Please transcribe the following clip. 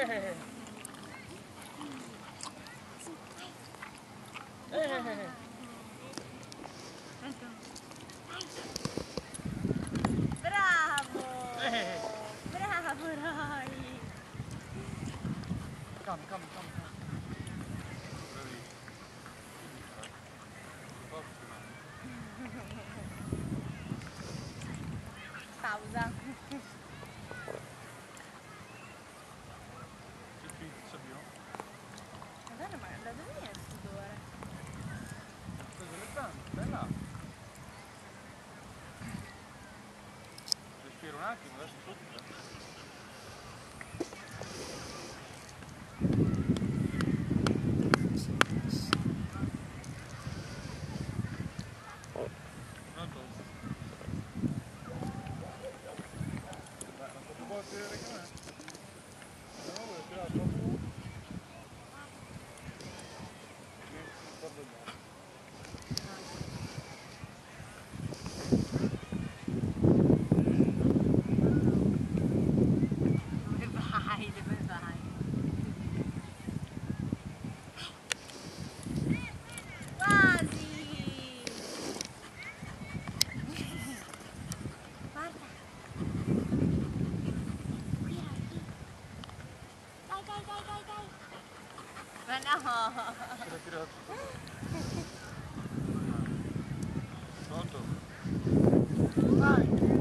Bravo! Bravo Roy! Come. Pausa. Madonna, ma da dove viene il sudore? Bella. Respira un attimo, adesso sotto. Ma no! Pronto? Vai!